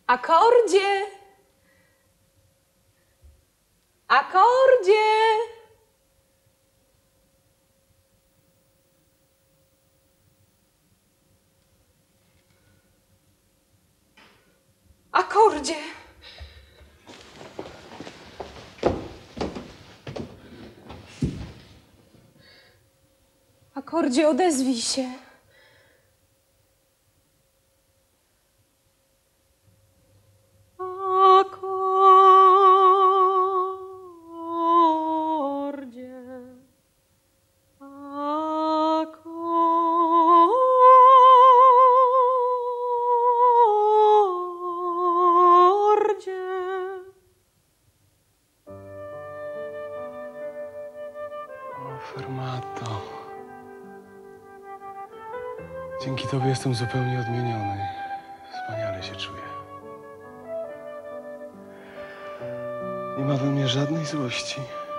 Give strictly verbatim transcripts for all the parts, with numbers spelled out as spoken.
Akordzie! Akordzie! Akordzie! Akordzie, odezwij się. Fermato. Dzięki tobie jestem zupełnie odmieniony. Wspaniale się czuję. Nie ma we mnie żadnej złości.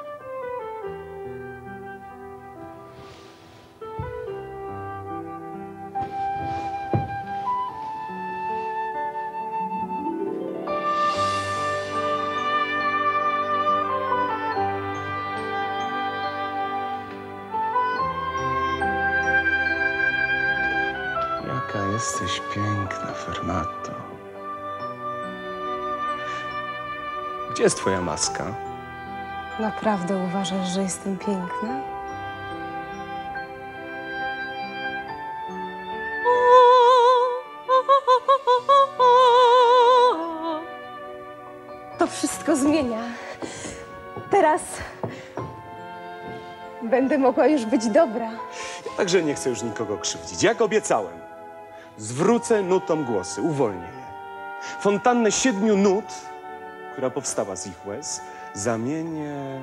Jaka jesteś piękna, Fermato. Gdzie jest twoja maska? Naprawdę uważasz, że jestem piękna? To wszystko zmienia. Teraz będę mogła już być dobra. Ja także nie chcę już nikogo krzywdzić. Jak obiecałem, zwrócę nutom głosy, uwolnię je. Fontannę siedmiu nut, która powstała z ich łez, zamienię...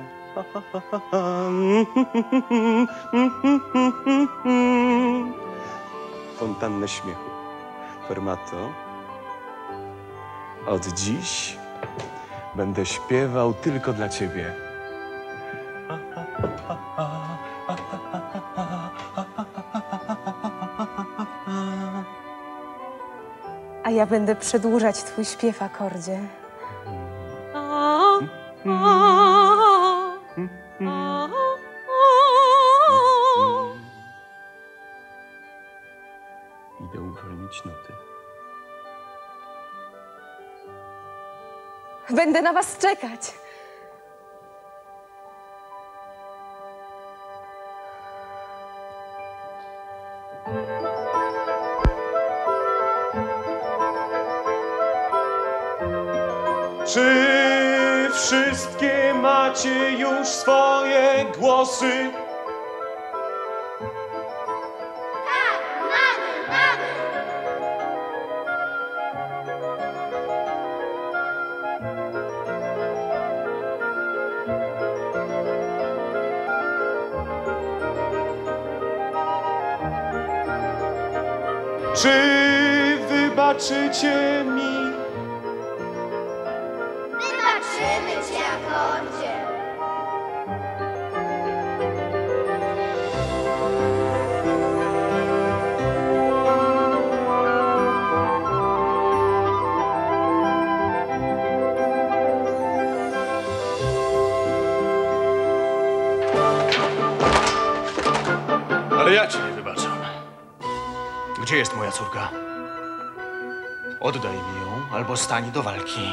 Fontannę śmiechu. Fermato, od dziś będę śpiewał tylko dla ciebie. A ja będę przedłużać twój śpiew, Akordzie. Idę uwolnić nuty. Będę na was czekać. Czy wszystkie macie już swoje głosy? Tak, mamy, mamy! Czy wybaczycie mi? Wybaczymy cię, Akordzie! Ale ja ci nie wybaczam. Gdzie jest moja córka? Oddaj mi ją, albo stań do walki.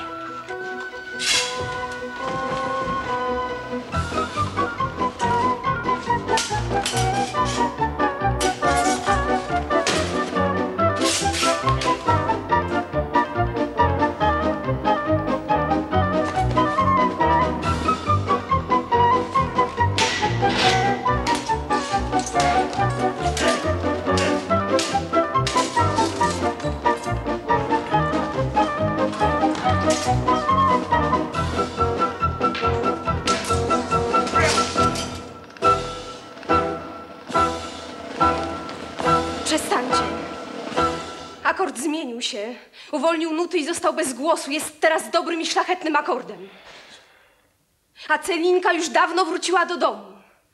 Przestańcie. Akord zmienił się. Uwolnił nuty i został bez głosu. Jest teraz dobrym i szlachetnym akordem. A Celinka już dawno wróciła do domu.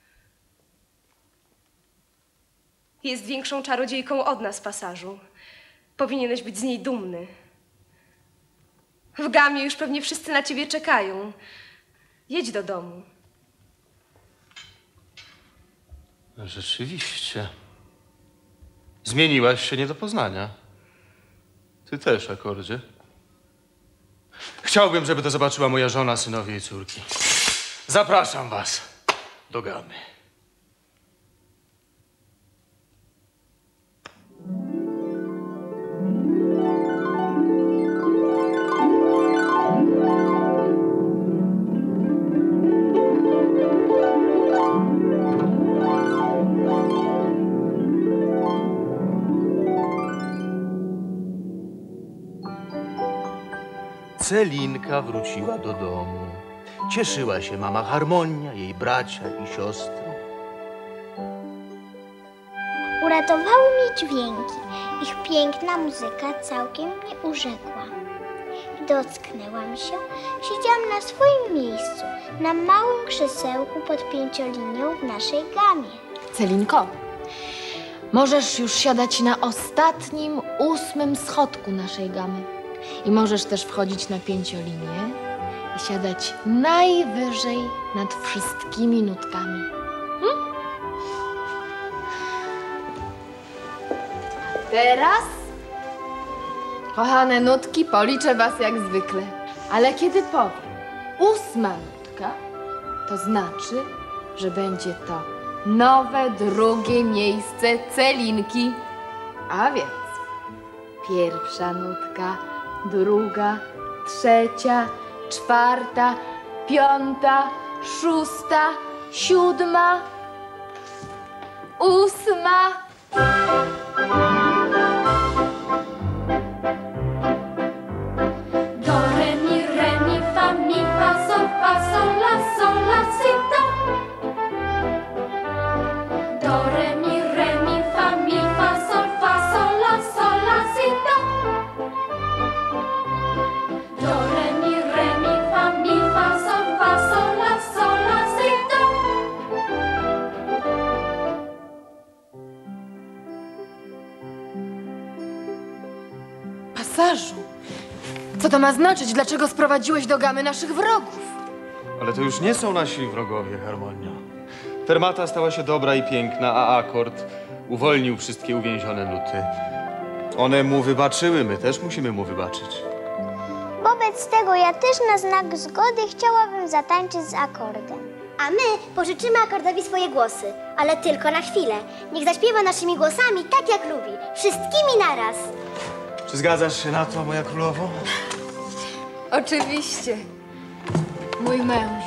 Jest większą czarodziejką od nas, Pasażu. Powinieneś być z niej dumny. W gamie już pewnie wszyscy na ciebie czekają. Jedź do domu. Rzeczywiście. Zmieniłaś się nie do poznania. Ty też, Akordzie. Chciałbym, żeby to zobaczyła moja żona, synowie i córki. Zapraszam was do gamy. Celinka wróciła do domu. Cieszyła się mama Harmonia, jej bracia i siostry. Uratowały mnie dźwięki. Ich piękna muzyka całkiem mnie urzekła. Gdy ocknęłam się, siedziałam na swoim miejscu, na małym krzesełku pod pięciolinią w naszej gamie. Celinko, możesz już siadać na ostatnim, ósmym schodku naszej gamy. I możesz też wchodzić na pięciolinię i siadać najwyżej nad wszystkimi nutkami. Hm? Teraz, kochane nutki, policzę was jak zwykle. Ale kiedy powiem ósma nutka, to znaczy, że będzie to nowe, drugie miejsce Celinki. A więc pierwsza nutka, druga, trzecia, czwarta, piąta, szósta, siódma, ósma. Do, re, mi, re, mi, fa, mi, fa, sol, fa, sol, la, sol, la, si, do. Do, re, mi, re, mi, fa, mi, fa, sol, fa, sol, la, sol, la, si, do. Do, re, mi, re, mi, fa, mi, fa, sol, fa, sol, la, sol, la, si, do. Pasażu, co to ma znaczyć? Dlaczego sprowadziłeś do gamy naszych wrogów? Ale to już nie są nasi wrogowie, Harmonio. Fermata stała się dobra i piękna, a akord uwolnił wszystkie uwięzione nuty. One mu wybaczyły, my też musimy mu wybaczyć. Wobec tego ja też na znak zgody chciałabym zatańczyć z akordem. A my pożyczymy akordowi swoje głosy, ale tylko na chwilę. Niech zaśpiewa naszymi głosami tak, jak lubi. Wszystkimi naraz. Czy zgadzasz się na to, moja królowo? Oczywiście, mój męż.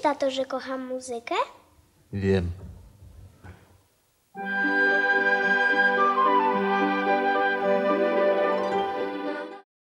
tato, że kocham muzykę? Wiem.